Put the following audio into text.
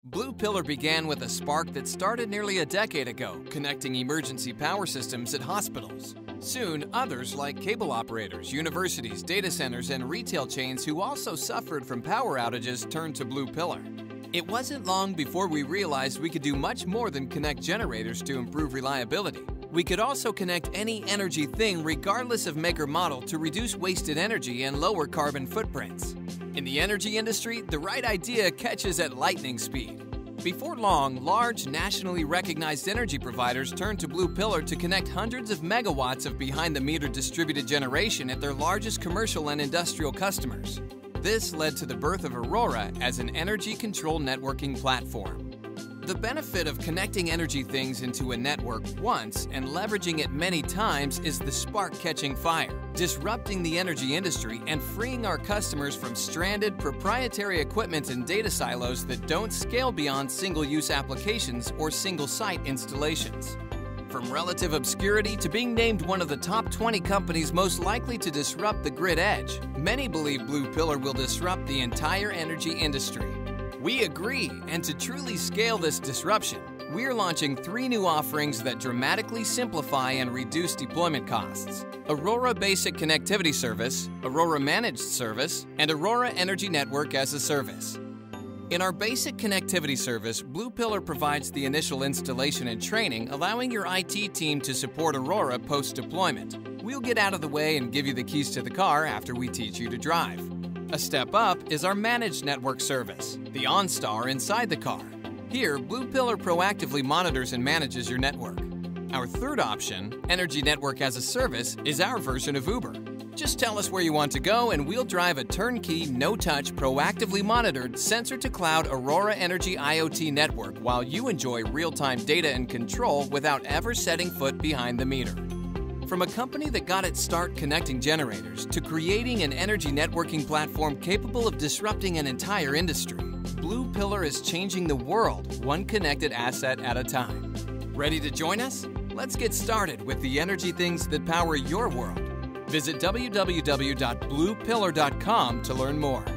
Blue Pillar began with a spark that started nearly a decade ago, connecting emergency power systems at hospitals. Soon, others like cable operators, universities, data centers, and retail chains who also suffered from power outages turned to Blue Pillar. It wasn't long before we realized we could do much more than connect generators to improve reliability. We could also connect any energy thing regardless of make or model to reduce wasted energy and lower carbon footprints. In the energy industry, the right idea catches at lightning speed. Before long, large, nationally recognized energy providers turned to Blue Pillar to connect hundreds of megawatts of behind-the-meter distributed generation at their largest commercial and industrial customers. This led to the birth of Aurora as an energy control networking platform. The benefit of connecting energy things into a network once and leveraging it many times is the spark catching fire, disrupting the energy industry and freeing our customers from stranded proprietary equipment and data silos that don't scale beyond single-use applications or single-site installations. From relative obscurity to being named one of the top 20 companies most likely to disrupt the grid edge, many believe Blue Pillar will disrupt the entire energy industry. We agree, and to truly scale this disruption, we're launching 3 new offerings that dramatically simplify and reduce deployment costs: Aurora Basic Connectivity Service, Aurora Managed Service, and Aurora Energy Network as a Service. In our Basic Connectivity Service, Blue Pillar provides the initial installation and training, allowing your IT team to support Aurora post-deployment. We'll get out of the way and give you the keys to the car after we teach you to drive. A step up is our Managed Network Service, the OnStar inside the car. Here, Blue Pillar proactively monitors and manages your network. Our third option, Energy Network as a Service, is our version of Uber. Just tell us where you want to go and we'll drive a turnkey, no-touch, proactively monitored, sensor-to-cloud Aurora Energy IoT network while you enjoy real-time data and control without ever setting foot behind the meter. From a company that got its start connecting generators to creating an energy networking platform capable of disrupting an entire industry, Blue Pillar is changing the world one connected asset at a time. Ready to join us? Let's get started with the energy things that power your world. Visit www.bluepillar.com to learn more.